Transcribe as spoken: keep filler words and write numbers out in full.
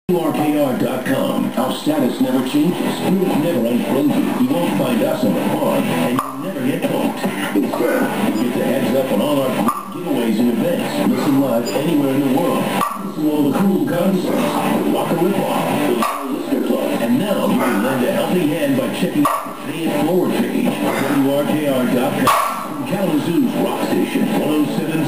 R K R dot com. Our status never changes. We'll never unfriend you. You won't find us on the farm, and you'll never get hooked. It's fair. You get the heads up on all our giveaways and events. Listen live anywhere in the world. Listen to all the cool concerts. The Rock and Rip-Off. The Listener Club. And now you can lend a helping hand by checking out the Pay It Forward page. W R K R dot com. From Kalamazoo's Rock Station, one oh seven.